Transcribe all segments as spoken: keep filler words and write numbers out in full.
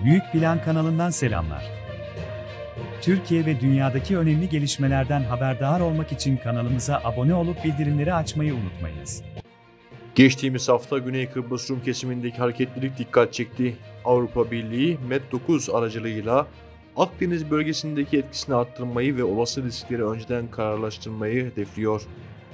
Büyük Plan kanalından selamlar. Türkiye ve dünyadaki önemli gelişmelerden haberdar olmak için kanalımıza abone olup bildirimleri açmayı unutmayınız. Geçtiğimiz hafta Güney Kıbrıs Rum kesimindeki hareketlilik dikkat çekti. Avrupa Birliği M E D dokuz aracılığıyla Akdeniz bölgesindeki etkisini arttırmayı ve olası riskleri önceden kararlaştırmayı hedefliyor.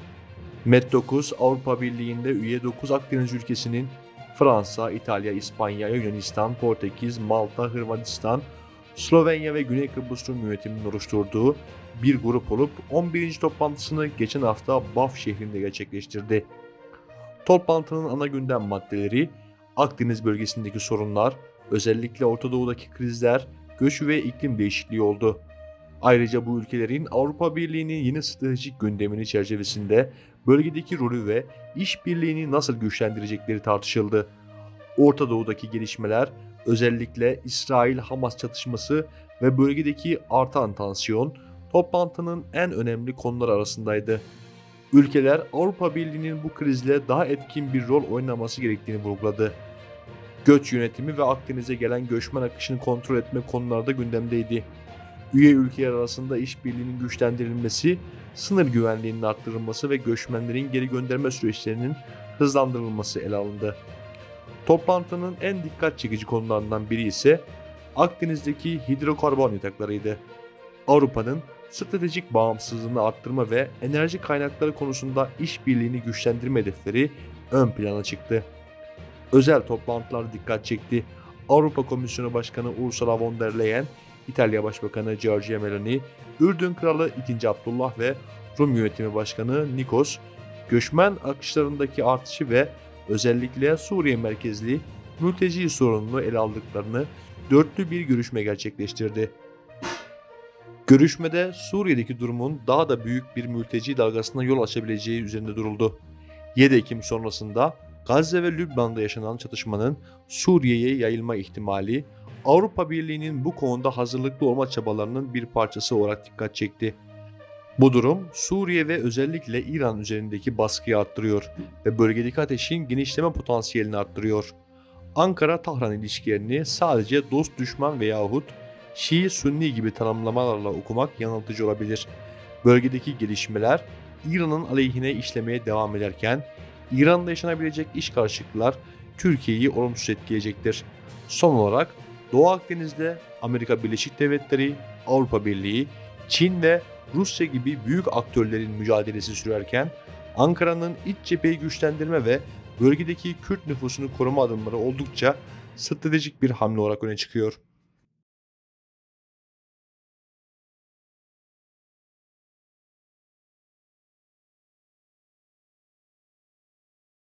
M E D dokuz, Avrupa Birliği'nde üye dokuz Akdeniz ülkesinin Fransa, İtalya, İspanya, Yunanistan, Portekiz, Malta, Hırvatistan, Slovenya ve Güney Kıbrıs Rum yönetiminin oluşturduğu bir grup olup on birinci toplantısını geçen hafta Baf şehrinde gerçekleştirdi. Toplantının ana gündem maddeleri Akdeniz bölgesindeki sorunlar, özellikle Orta Doğu'daki krizler, göç ve iklim değişikliği oldu. Ayrıca bu ülkelerin Avrupa Birliği'nin yeni stratejik gündemini çerçevesinde bölgedeki rolü ve işbirliğini nasıl güçlendirecekleri tartışıldı. Orta Doğu'daki gelişmeler, özellikle İsrail-Hamas çatışması ve bölgedeki artan tansiyon, toplantının en önemli konular arasındaydı. Ülkeler Avrupa Birliği'nin bu krizle daha etkin bir rol oynaması gerektiğini vurguladı. Göç yönetimi ve Akdeniz'e gelen göçmen akışını kontrol etme konuları da gündemdeydi. Üye ülkeler arasında işbirliğinin güçlendirilmesi, sınır güvenliğinin arttırılması ve göçmenlerin geri gönderme süreçlerinin hızlandırılması ele alındı. Toplantının en dikkat çekici konularından biri ise Akdeniz'deki hidrokarbon yataklarıydı. Avrupa'nın stratejik bağımsızlığını arttırma ve enerji kaynakları konusunda işbirliğini güçlendirme hedefleri ön plana çıktı. Özel toplantılar dikkat çekti. Avrupa Komisyonu Başkanı Ursula von der Leyen, İtalya Başbakanı Giorgia Meloni, Ürdün Kralı ikinci. Abdullah ve Rum Yönetimi Başkanı Nikos, göçmen akışlarındaki artışı ve özellikle Suriye merkezli mülteci sorununu ele aldıklarını dörtlü bir görüşme gerçekleştirdi. Görüşmede Suriye'deki durumun daha da büyük bir mülteci dalgasına yol açabileceği üzerinde duruldu. yedi Ekim sonrasında Gazze ve Lübnan'da yaşanan çatışmanın Suriye'ye yayılma ihtimali, Avrupa Birliği'nin bu konuda hazırlıklı olma çabalarının bir parçası olarak dikkat çekti. Bu durum Suriye ve özellikle İran üzerindeki baskıyı arttırıyor ve bölgedeki ateşin genişleme potansiyelini arttırıyor. Ankara-Tahran ilişkilerini sadece dost düşman veyahut Şii-Sünni gibi tanımlamalarla okumak yanıltıcı olabilir. Bölgedeki gelişmeler İran'ın aleyhine işlemeye devam ederken İran'da yaşanabilecek iç karışıklıklar Türkiye'yi olumsuz etkileyecektir. Son olarak Doğu Akdeniz'de Amerika Birleşik Devletleri, Avrupa Birliği, Çin ve Rusya gibi büyük aktörlerin mücadelesi sürerken Ankara'nın iç cepheyi güçlendirme ve bölgedeki Kürt nüfusunu koruma adımları oldukça stratejik bir hamle olarak öne çıkıyor.